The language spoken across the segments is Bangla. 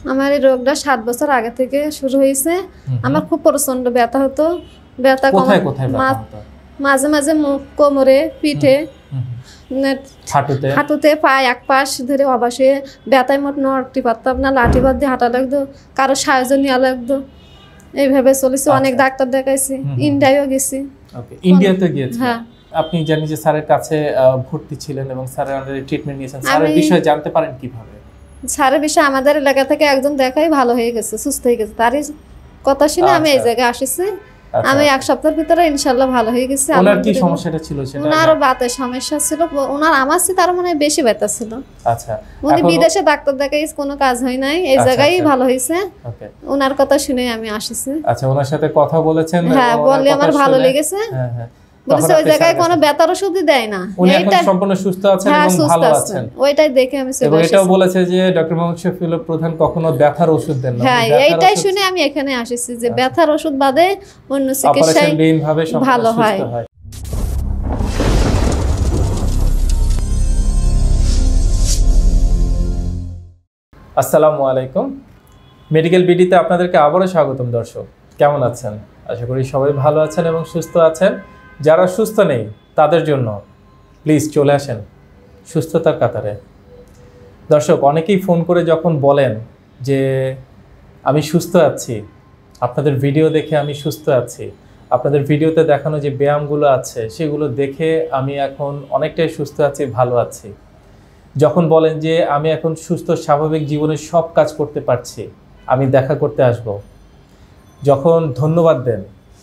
আমার এই রোগটা 7 বছর আগে থেকে শুরু হয়েছে। আমার খুব প্রচন্ড ব্যথা হতো। ব্যথা কোথায় কোথায় ব্যথা হতো? মাঝে মাঝে মুখ, কোমরে, পিঠে, হাঁটুতে, পায়ে এক পাশ ধরে অবাসে ব্যথায় মোট নড়তে পারতাম না। লাঠি বাদ দিয়ে হাঁটা লাগতো, কারো সাহায্য নেওয়া লাগতো। এইভাবে চলেছে। অনেক ডাক্তার দেখাইছি, ইন্ডিয়াও গেছি। ইন্ডিয়াতে গিয়েছি? হ্যাঁ। আপনি জানি যে স্যারের কাছে ভর্তি ছিলেন এবং স্যারের আন্ডারে ট্রিটমেন্ট নিয়েছেন। স্যারের বিষয়ে জানতে পারেন কিভাবে? স্যারের বিষয়ে আমাদের এলাকা থেকে একজন দেখাই ভালো হয়ে গেছে, সুস্থ হয়ে গেছে। তারই কথা শুনে আমি এই জায়গায় আসিছি। আমি এক সপ্তাহের ভিতরে ইনশাআল্লাহ ভালো হয়ে গেছি। ওনার কি সমস্যাটা ছিল সেটা? ওনার বাতের সমস্যা ছিল। ওনার আমার চেয়ে তার মনে হয় বেশি ব্যথা ছিল। আচ্ছা। উনি বিদেশে ডাক্তার দেখাই কোনো কাজ হয় নাই, এই জায়গায় ভালো হয়েছে। ওনার কথা শুনে আমি আসিছি। আচ্ছা, ওনার সাথে কথা বলেছেন? হ্যাঁ, বললে আমার ভালো লেগেছে। হ্যাঁ হ্যাঁ। বলেছে ওই জায়গায় কোনো ব্যথার ওষুধই দেয় না। উনি এখন সম্পূর্ণ সুস্থ আছেন এবং ভালো আছেন। ওইটাই দেখে আমি চলে এসেছি। এবং এটাও বলেছে যে ডক্টর মোহাম্মদ শফিউল্লাহ প্রধান কখনো ব্যথার ওষুধ দেন না। হ্যাঁ, এইটাই শুনে আমি এখানে আসিছি যে ব্যথার ওষুধ বাদে অন্য চিকিৎসায় ভালো হয়। আসসালামু আলাইকুম। মেডিকেল বিডিতে আপনাদেরকে আবারও স্বাগতম। দর্শক, কেমন আছেন? আশা করি সবাই ভালো আছেন এবং সুস্থ আছেন। যারা সুস্থ নেই তাদের জন্য প্লিজ চলে আসেন সুস্থতার কাতারে। দর্শক, অনেকেই ফোন করে যখন বলেন যে আমি সুস্থ আছি, আপনাদের ভিডিও দেখে আমি সুস্থ আছি, আপনাদের ভিডিওতে দেখানো যে ব্যায়ামগুলো আছে সেগুলো দেখে আমি এখন অনেকটাই সুস্থ আছি, ভালো আছি। যখন বলেন যে আমি এখন সুস্থ স্বাভাবিক জীবনে সব কাজ করতে পারছি, আমি দেখা করতে আসব, যখন ধন্যবাদ দেন,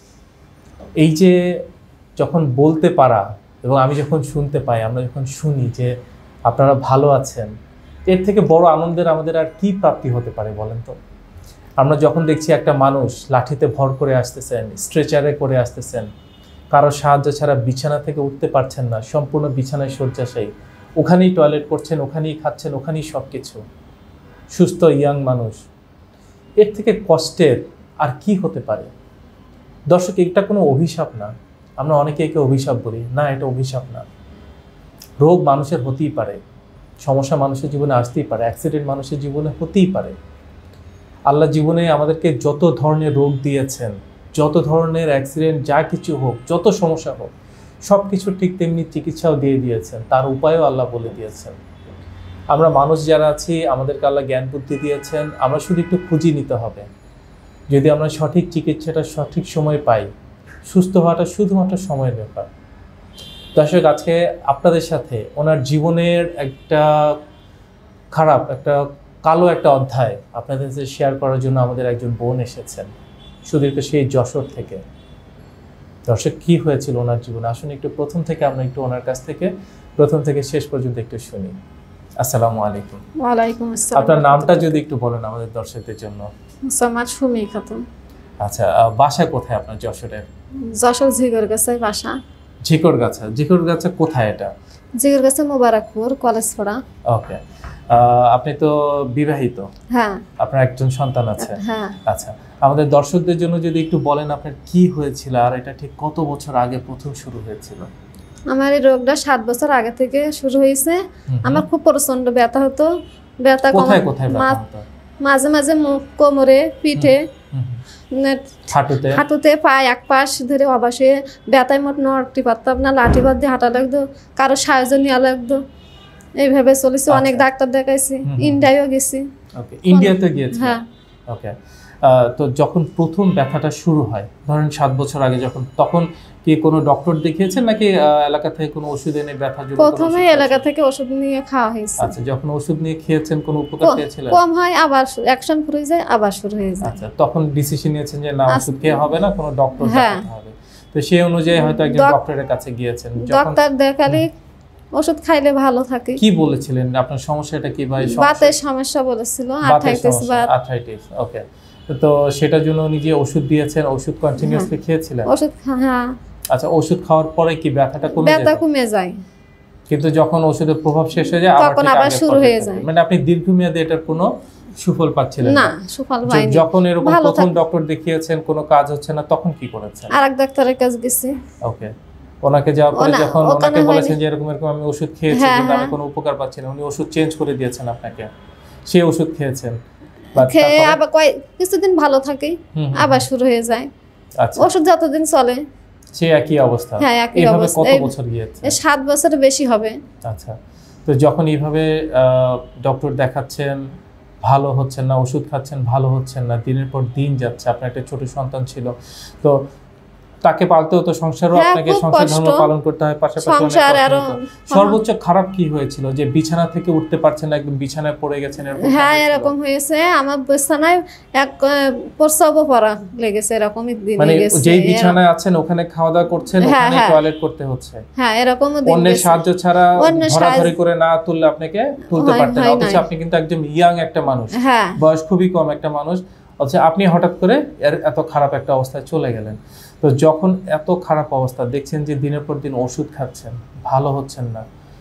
এই যে যখন বলতে পারা এবং আমি যখন শুনতে পাই, আমরা যখন শুনি যে আপনারা ভালো আছেন, এর থেকে বড় আনন্দের আমাদের আর কি প্রাপ্তি হতে পারে বলেন তো? আমরা যখন দেখছি একটা মানুষ লাঠিতে ভর করে আসতেছেন, স্ট্রেচারে করে আসতেছেন, কারো সাহায্য ছাড়া বিছানা থেকে উঠতে পারছেন না, সম্পূর্ণ বিছানায় শয্যাশায়ী, ওখানেই টয়লেট করছেন, ওখানেই খাচ্ছেন, ওখানেই সব কিছু, সুস্থ ইয়াং মানুষ, এর থেকে কষ্টের আর কি হতে পারে? দর্শক, এটা কোনো অভিশাপ না। আমরা অনেকে একে অভিশাপ বলি, না, এটা অভিশাপ না। রোগ মানুষের হতেই পারে, সমস্যা মানুষের জীবনে আসতেই পারে, অ্যাক্সিডেন্ট মানুষের জীবনে হতেই পারে। আল্লাহ জীবনে আমাদেরকে যত ধরনের রোগ দিয়েছেন, যত ধরনের অ্যাক্সিডেন্ট, যা কিছু হোক, যত সমস্যা হোক, সব কিছু ঠিক তেমনি চিকিৎসাও দিয়ে দিয়েছেন, তার উপায়ও আল্লাহ বলে দিয়েছেন। আমরা মানুষ যারা আছি, আমাদেরকে আল্লাহ জ্ঞান বুদ্ধি দিয়েছেন, আমরা শুধু একটু খুঁজি নিতে হবে। যদি আমরা সঠিক চিকিৎসাটা সঠিক সময় পাই, সুস্থ হওয়াটা শুধুমাত্র সময়ের ব্যাপার। দর্শক, আজকে আপনাদের সাথে ওনার জীবনের একটা খারাপ, একটা কালো একটা অধ্যায় আপনাদের সাথে শেয়ার করার জন্য আমাদের একজন বোন এসেছেন সুদীর্ঘ সেই যশোর থেকে। দর্শক, কি হয়েছিল ওনার জীবনে, আসুন একটু প্রথম থেকে আমরা একটু ওনার কাছ থেকে প্রথম থেকে শেষ পর্যন্ত একটু শুনি। আসসালামু আলাইকুম। ওয়ালাইকুম আসসালাম। আপনার নামটা যদি একটু বলেন আমাদের দর্শকদের জন্য। সমাজ সুমি খাতুন। আচ্ছা, বাসা কোথায় আপনার যশোরের? যশোর ঝিকরগাছা বাসা। ঝিকরগাছা? ঝিকরগাছা কোথায় এটা? ঝিকরগাছা মোবারকপুর, কলেজ পাড়া। ওকে। আপনি তো বিবাহিত? হ্যাঁ। আপনার একজন সন্তান আছে? হ্যাঁ। আচ্ছা, আমাদের দর্শকদের জন্য যদি একটু বলেন আপনার কি হয়েছিল আর এটা ঠিক কত বছর আগে প্রথম শুরু হয়েছিল? আমার এই রোগটা 7 বছর আগে থেকে শুরু হয়েছে। আমার খুব প্রচন্ড ব্যথা হতো। ব্যথা কোথায় কোথায় ব্যথা হতো? মাঝে মাঝে মুখ, কোমরে, পিঠে, হাঁটুতে, পায়ে এক পাশ ধরে অবাসে ব্যথায় মোট নড়তে পারতাম না। লাঠি বাদ দিয়ে হাঁটা লাগতো, কারো সাহায্য নেওয়া লাগতো। এইভাবে চলেছে। অনেক ডাক্তার দেখাইছি, ইন্ডিয়াও গেছি। ওকে, ইন্ডিয়াতে গিয়েছি? হ্যাঁ। ওকে। তো যখন প্রথম ব্যথাটা শুরু হয়, ধরেন 7 বছর আগে, তখন কি কোনো ডক্টর দেখিয়েছেন নাকি এলাকা থেকে কোনো ওষুধ এনে ব্যথার জন্য? প্রথমে এলাকা থেকে ওষুধ নিয়ে খাওয়া হয়েছে। আচ্ছা, যখন ওষুধ নিয়ে খেয়েছেন কোনো উপকার পেয়েছিলেন? কম হয়, আবার অ্যাকশন শুরু হয়ে যায়, আবার শুরু হয়ে যায়। আচ্ছা, তখন ডিসিশন নিয়েছেন যে না, ওষুধ খেয়ে হবে না, কোনো ডক্টর দেখাতে হবে। তো সেই অনুযায়ী হয়তো একজন ডক্টরের কাছে গিয়েছেন। ডক্টর দেখালে ওষুধ খাইলে ভালো থাকে। কি বলেছিলেন আপনার সমস্যাটা কি? ভাই, বাতের সমস্যা বলেছিল, আর্থ্রাইটিস। ওকে। তো সেটার জন্য নিজে ওষুধ দিয়েছেন, ওষুধ কন্টিনিউয়াসলি খেয়েছিলেন? ওষুধ, হ্যাঁ। আচ্ছা, ওষুধ খাওয়ার পরে কি ব্যথাটা কমে যায়? ব্যথা কমে যায়, কিন্তু যখন ওষুধের প্রভাব শেষ হয়ে যায় তখন আবার শুরু হয়ে যায়। মানে আপনি দীর্ঘমেয়াদে এটার কোনো সুফল পাচ্ছিলেন না? সুফল পাইনি। যখন এরকম প্রথম ডক্টর দেখিয়েছেন, কোনো কাজ হচ্ছে না, তখন কি করেছেন? আরেক ডাক্তারের কাছে গেছি। ওকে। ওনাকে যাওয়ার পরে যখন ওনাকে বলেছেন যে এরকম এরকম আমি ওষুধ খেয়েছি কিন্তু আমি কোনো উপকার পাচ্ছি না, উনি ওষুধ চেঞ্জ করে দিয়েছেন আপনাকে, সেই ওষুধ খেয়েছেন, খেয়ে আবার কিছুদিন ভালো থাকে, আবার শুরু হয়ে যায়। আচ্ছা, ওষুধ যতদিন চলে সে একই অবস্থা। হ্যাঁ, একই এইভাবে অবস্থা। কত বছর গিয়েছে? 7 বছরের বেশি হবে। আচ্ছা, তো যখন এইভাবে ডক্টর দেখাচ্ছেন, ভালো হচ্ছেন না, ওষুধ খাচ্ছেন, ভালো হচ্ছেন না, দিনের পর দিন যাচ্ছে, আপনার একটা ছোট সন্তান ছিল, তো তাকে পালতেও তো সংসারও আপনাকে সংসার ধর্ম পালন করতে হয়, পাশাপাশি সর্বোচ্চ খারাপ কি হয়েছিল যে বিছানা থেকে উঠতে পারছেন না, একদম বিছানায় পড়ে গেছেন এরকম? হ্যাঁ, এরকম হয়েছে। আমার বিছানায় এক প্রস্রাবও পড়া লেগেছে, এরকমই দিন মানে গেছে। যেই বিছানায় আছেন ওখানে খাওয়া দাওয়া করছেন, ওখানে টয়লেট করতে হচ্ছে। হ্যাঁ, এরকম দিন গেছে। অন্যের সাহায্য ছাড়া ধরাধরি করে না তুললে আপনাকে তুলতে পারতেন না, অথচ আপনি কিন্তু একদম ইয়াং একটা মানুষ, বয়স খুবই কম একটা মানুষ, অথচ আপনি হঠাৎ করে এত খারাপ একটা অবস্থায় চলে গেলেন। তো যখন এত খারাপ অবস্থা দেখছেন যে দিনের পর দিন ওষুধ খাচ্ছেন, ভালো হচ্ছেন না,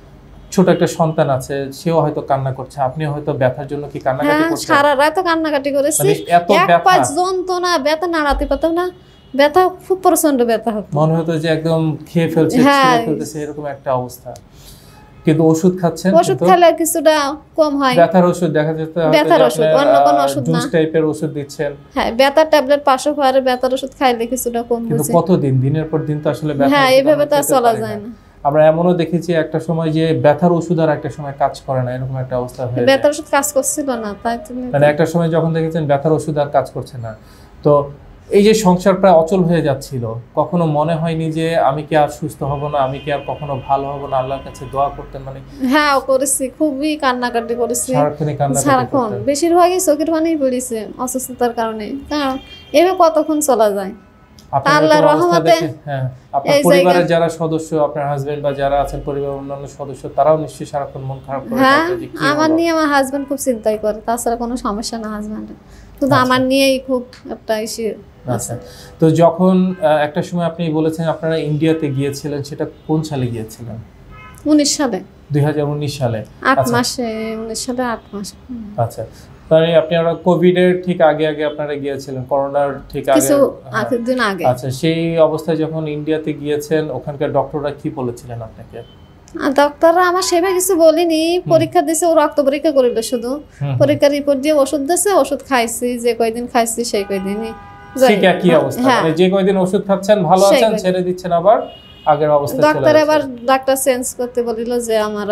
ছোট একটা সন্তান আছে, সেও হয়তো কান্না করছে, আপনি হয়তো ব্যথার জন্য কি কান্নাকাটি করছেন? সারা রাত কান্নাকাটি করেছি, এক পা যন্ত্রণা, ব্যথা নাড়াতে পারতাম না, ব্যথা খুব প্রচন্ড ব্যথা হতো, মনে হতো যে একদম খেয়ে ফেলছে, ছিঁড়ে ফেলতেছে, এরকম একটা অবস্থা। কিন্তু ওষুধ খাচ্ছেন, ওষুধ খেলে কিছুটা কম হয়। ব্যথার ওষুধ দেখা যেতে ব্যথার ওষুধ, অন্য কোনো ওষুধ না, জুস টাইপের ওষুধ দিচ্ছেন। হ্যাঁ, ব্যথার ট্যাবলেট 500 করে, ব্যথার ওষুধ খাইলে কিছুটা কম হয়। কিন্তু কতদিন, দিনের পর দিন তো আসলে ব্যথা, হ্যাঁ, এইভাবে তো চলা যায় না। আমরা এমনও দেখেছি একটা সময় যে ব্যথার ওষুধ আর একটা সময় কাজ করে না, এরকম একটা অবস্থা হয়ে যায়। ব্যথার ওষুধ কাজ করছিল না, তাই মানে একটা সময় যখন দেখেছেন ব্যথার ওষুধ আর কাজ করছে না, তো এই যে সংসার প্রায় অচল হয়ে যাচ্ছিল, কখনো মনে হয়নি যে আমি কি আর সুস্থ হব না, আমি কি আর কখনো ভালো হব না, আল্লাহর কাছে দোয়া করতেন? মানে হ্যাঁ, করেছি, খুবই কান্নাকাটি করেছি, সারাক্ষণ বেশিরভাগই চোখের পানি পড়েছে অসুস্থতার কারণে। এভাবে কতক্ষণ চলা যায়? আল্লাহর রহমতে আপনার পরিবারের যারা সদস্য, আপনার হাজবেন্ড বা যারা আছেন পরিবারের অন্যান্য সদস্য, তারাও নিশ্চয়ই সারাক্ষণ মন খারাপ করে? হ্যাঁ, আমার নিয়ে আমার হাজবেন্ড খুব চিন্তাই করে, তাছাড়া কোনো সমস্যা না হাজবেন্ডের, কিন্তু আমার নিয়েই খুব একটা ইস্যু আছে। তো যখন একটা সময় আপনি বলেছেন আপনারা ইন্ডিয়াতে গিয়েছিলেন, সেটা কোন সালে গিয়েছিলেন? 19 সালে। 2019 সালে, 8 মাসে, 19 সালে 8 মাস। আচ্ছা, তাহলে আপনারা কোভিডের ঠিক আগে আপনারা গিয়েছিলেন, করোনার ঠিক দিন আগে। আচ্ছা, সেই অবস্থায় যখন ইন্ডিয়াতে গিয়েছেন, ওখানকার ডক্টররা কি বলেছিলেন আপনাকে? ডাক্তাররা আমার সেভাবে কিছু বলেনি, পরীক্ষা দিয়েছে, ও রক্ত পরীক্ষা করিল শুধু, পরীক্ষার রিপোর্ট দিয়ে ওষুধ দিয়েছে, ওষুধ খাইছি, যে কয়দিন খাইছি সেই কয়দিনই। ঠিক একই অবস্থা, মানে যে কয়দিন ওষুধ খাচ্ছেন ভালো আছেন, ছেড়ে দিচ্ছেন, আবার আগের অবস্থায় চলে ডাক্তার আবার ডাক্তার চেঞ্জ করতে বলিল, যে আমার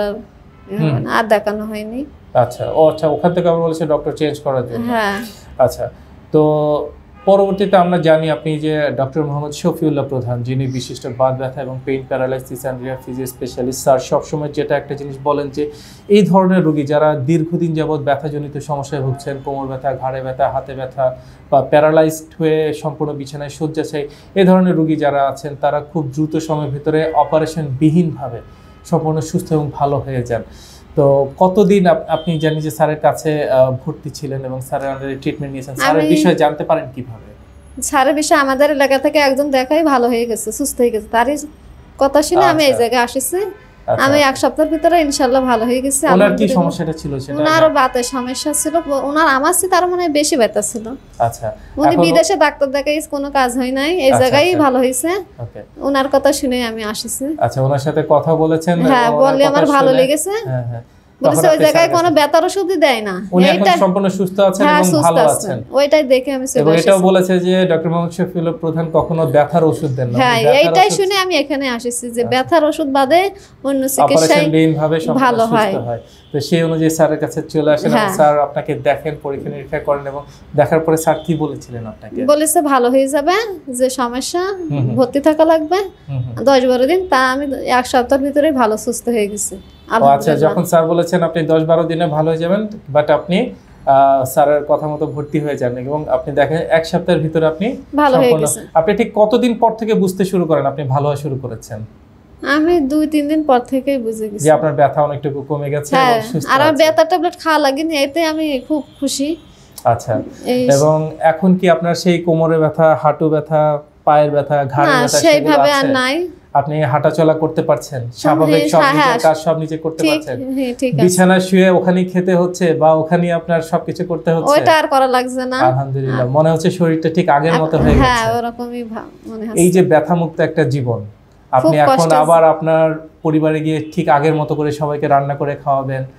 আর দেখানো হয়নি। আচ্ছা, আচ্ছা, ওখান থেকে আবার বলেছে ডক্টর চেঞ্জ করার জন্য। হ্যাঁ, আচ্ছা, তো পরবর্তীতে আমরা জানি আপনি যে ডক্টর মোহাম্মদ শফিউল্লাহ প্রধান, যিনি বিশিষ্ট বাত ব্যথা এবং pain paralysis and rehab specialist, sir সবসময় যেটা একটা জিনিস বলেন যে এই ধরনের রোগী যারা দীর্ঘদিন যাবৎ ব্যথাজনিত সমস্যায় ভুগছেন, কোমর ব্যথা, ঘাড়ে ব্যথা, হাতে ব্যথা বা প্যারালাইজড হয়ে সম্পূর্ণ বিছানায় শয্যাশায়ী, এই ধরনের রোগী যারা আছেন, তারা খুব দ্রুত সময়ের ভিতরে অপারেশনবিহীনভাবে সম্পূর্ণ সুস্থ এবং ভালো হয়ে যান। তো কতদিন আপনি জানি যে স্যারের কাছে ভর্তি ছিলেন এবং স্যারের আন্ডারে ট্রিটমেন্ট নিয়েছেন, স্যারের বিষয়ে জানতে পারেন কিভাবে? স্যারের বিষয়ে আমাদের এলাকা থেকে একজন দেখাই ভালো হয়ে গেছে, সুস্থ হয়ে গেছে, তারই কথা শুনে আমি এই জায়গায় আসিছি। আমি এক সপ্তাহের ভিতরে ইনশাআল্লাহ ভালো হয়ে গেছি। ওনার কি সমস্যাটা ছিল সেটা? ওনার বাতের সমস্যা ছিল, ওনার আমার চেয়ে তার মনে বেশি ব্যথা ছিল। আচ্ছা, উনি বিদেশে ডাক্তার দেখাই কোনো কাজ হয় নাই, এই জায়গায় ভালো হয়েছে, ওনার কথা শুনে আমি আসিছি। আচ্ছা, ওনার সাথে কথা বলেছেন? হ্যাঁ, বললে আমার ভালো লেগেছে। হ্যাঁ হ্যাঁ, বলেছে ওই জায়গায় কোনো ব্যথার ওষুধই দেয় না, উনি এখন সম্পূর্ণ সুস্থ আছেন এবং ভালো আছেন। ওইটাই দেখে আমি চলে এসেছি। এটাও বলেছে যে ডক্টর মোহাম্মদ শফিউল্লাহ প্রধান কখনো ব্যথার ওষুধ দেন না। হ্যাঁ, এইটাই শুনে আমি এখানে আসিছি যে ব্যথার ওষুধ বাদে অন্য চিকিৎসায় ভালো হয়। তো সেই অনুযায়ী স্যারের কাছে চলে আসেন এবং স্যার আপনাকে দেখেন, পরীক্ষা নিরীক্ষা করেন এবং দেখার পরে স্যার কি বলেছিলেন আপনাকে? বলেছে ভালো হয়ে যাবে, যে সমস্যা ভর্তি থাকা লাগবে 10-12 দিন, তা আমি এক সপ্তাহের ভিতরে ভালো সুস্থ হয়ে গেছি। আচ্ছা, যখন স্যার বলেছেন আপনি 10-12 দিনে ভালো হয়ে যাবেন, বাট আপনি স্যারের কথা মতো ভর্তি হয়ে যান এবং আপনি দেখেন এক সপ্তাহের ভিতরে আপনি ভালো হয়ে গেছেন। আপনি ঠিক কতদিন পর থেকে বুঝতে শুরু করেন আপনি ভালো হওয়া শুরু করেছেন? আমি 2-3 দিন পর থেকেই বুঝে গেছি যে আপনার ব্যথা অনেকটুকু কমে গেছে এবং সুস্থ আছেন। আর আমার ব্যথা ট্যাবলেট খাওয়া লাগেনি, এতে আমি খুব খুশি। আচ্ছা, এবং এখন কি আপনার সেই কোমরে ব্যথা, হাঁটু ব্যথা, পায়ের ব্যথা, ঘাড়ের ব্যথা সেইভাবে আর নাই? আপনি হাঁটাচলা করতে পারছেন, স্বাভাবিক সব নিজের কাজ সব নিজে করতে পারছেন, বিছানায় শুয়ে ওখানেই খেতে হচ্ছে বা ওখানেই আপনার সবকিছু করতে হচ্ছে, ওইটা আর করা লাগছে না, আলহামদুলিল্লাহ। মনে হচ্ছে শরীরটা ঠিক আগের মতো হয়ে গেছে। হ্যাঁ, ওরকমই মনে হচ্ছে। এই যে ব্যথামুক্ত একটা জীবন, আপনি এখন আবার আপনার পরিবারে গিয়ে ঠিক আগের মতো করে সবাইকে রান্না করে খাওয়াবেন,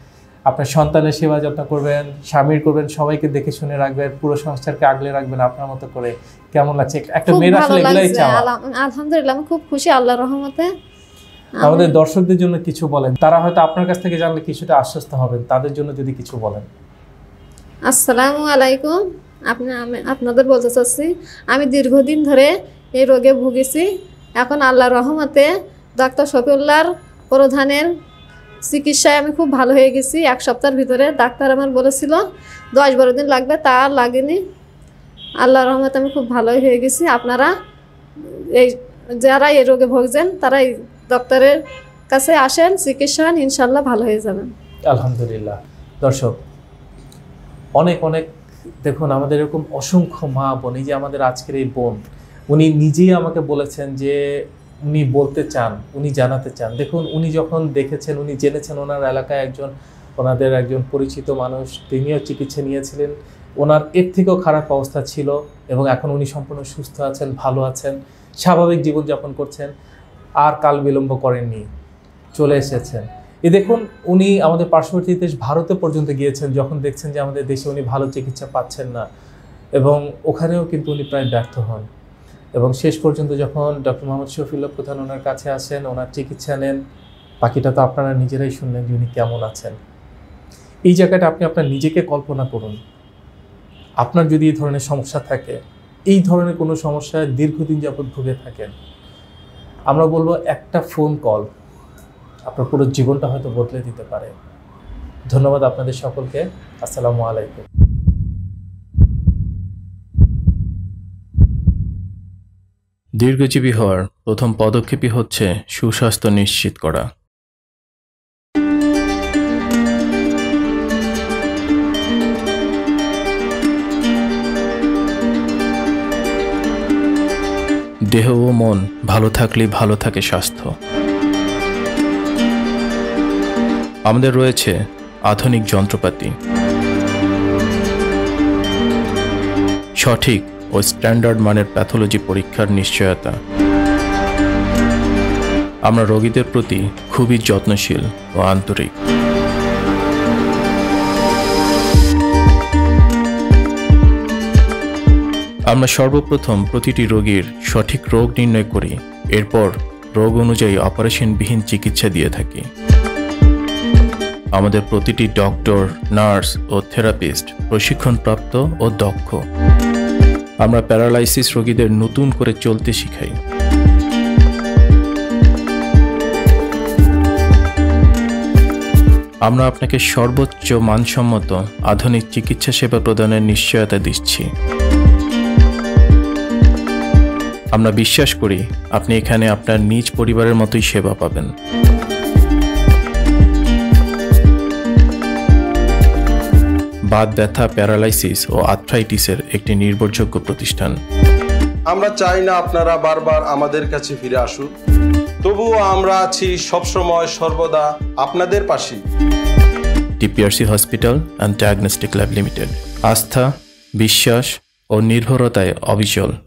আপনার সন্তানের সেবা যত্ন করবেন, স্বামীর করবেন, সবাইকে দেখে শুনে রাখবেন, পুরো সংসারকে আগলে রাখবেন আপনার মতো করে। কেমন লাগছে? একটা মেয়ের আসলে এগুলাই চাওয়া। আলহামদুলিল্লাহ, আমি খুব খুশি আল্লাহর রহমতে। আমাদের দর্শকদের জন্য কিছু বলেন, তারা হয়তো আপনার কাছ থেকে জানলে কিছুটা আশ্বস্ত হবেন, তাদের জন্য যদি কিছু বলেন। আসসালামু আলাইকুম। আপনাদের বলতে চাচ্ছি, আমি দীর্ঘদিন ধরে এই রোগে ভুগেছি। এখন আল্লাহর রহমতে ডাক্তার শফিউল্লাহর প্রধানের চিকিৎসায় আমি খুব ভালো হয়ে গেছি। 1 সপ্তাহের ভিতরে ডাক্তার আমার বলেছিল 10-12 দিন লাগবে, তা আর লাগেনি। আল্লাহর রহমতে আমি খুব ভালোই হয়ে গেছি। আপনারা যারা এই রোগে ভুগছেন তারা এই ডক্টরের কাছে আসেন, চিকিৎসা হন, ইনশাল্লাহ ভালো হয়ে যাবেন। আলহামদুলিল্লাহ। দর্শক, অনেক অনেক দেখুন, আমাদের এরকম অসংখ্য মা বোন, এই যে আমাদের আজকের এই বোন, উনি নিজেই আমাকে বলেছেন যে উনি বলতে চান, উনি জানাতে চান। দেখুন, উনি যখন দেখেছেন, উনি জেনেছেন ওনার এলাকায় ওনাদের একজন পরিচিত মানুষ, তিনিও চিকিৎসা নিয়েছিলেন, ওনার এর থেকেও খারাপ অবস্থা ছিল, এবং এখন উনি সম্পূর্ণ সুস্থ আছেন, ভালো আছেন, স্বাভাবিক জীবনযাপন করছেন, আর কাল বিলম্ব করেননি, চলে এসেছেন। দেখুন, উনি আমাদের পার্শ্ববর্তী দেশ ভারতে পর্যন্ত গিয়েছেন, যখন দেখছেন যে আমাদের দেশে উনি ভালো চিকিৎসা পাচ্ছেন না, এবং ওখানেও কিন্তু উনি প্রায় ব্যর্থ হন, এবং শেষ পর্যন্ত যখন ডক্টর মোহাম্মদ শফিউল্লাহ প্রধান ওনার কাছে আসেন, ওনার চিকিৎসা নেন, বাকিটা তো আপনারা নিজেরাই শুনলেন যে উনি কেমন আছেন। এই জায়গাটা আপনি আপনার নিজেকে কল্পনা করুন। আপনার যদি এই ধরনের সমস্যা থাকে, এই ধরনের কোনো সমস্যায় দীর্ঘদিন যাবৎ ভুগে থাকেন, আমরা বলবো একটা ফোন কল আপনার পুরো জীবনটা হয়তো বদলে দিতে পারে। ধন্যবাদ আপনাদের সকলকে। আসসালামু আলাইকুম। দীর্ঘজীবী হওয়ার প্রথম পদক্ষেপই হচ্ছে সুস্বাস্থ্য নিশ্চিত করা। দেহ ও মন ভালো থাকলেই ভালো থাকে স্বাস্থ্য। আমাদের রয়েছে আধুনিক যন্ত্রপাতি, সঠিক ও স্ট্যান্ডার্ড মানের প্যাথোলজি পরীক্ষার নিশ্চয়তা। আমরা রোগীদের প্রতি খুবই যত্নশীল ও আন্তরিক। আমরা সর্বপ্রথম প্রতিটি রোগীর সঠিক রোগ নির্ণয় করি, এরপর রোগ অনুযায়ী অপারেশনবিহীন চিকিৎসা দিয়ে থাকি। আমাদের প্রতিটি ডক্টর, নার্স ও থেরাপিস্ট প্রশিক্ষণপ্রাপ্ত ও দক্ষ। আমরা প্যারালাইসিস রোগীদের নতুন করে চলতে শিখাই। আমরা আপনাকে সর্বোচ্চ মানসম্মত আধুনিক চিকিৎসা সেবা প্রদানের নিশ্চয়তা দিচ্ছি। আমরা বিশ্বাস করি আপনি এখানে আপনার নিজ পরিবারের মতোই সেবা পাবেন। বাত ব্যথা, প্যারালাইসিস ও আর্থ্রাইটিসের একটি নির্ভরযোগ্য প্রতিষ্ঠান। আমরা চাই না আপনারা বারবার আমাদের কাছে ফিরে আসুন, তবুও আমরা আছি সবসময় সর্বদা আপনাদের পাশে। TPRC hospital and diagnostic lab limited, আস্থা, বিশ্বাস ও নির্ভরতায় অবিচল।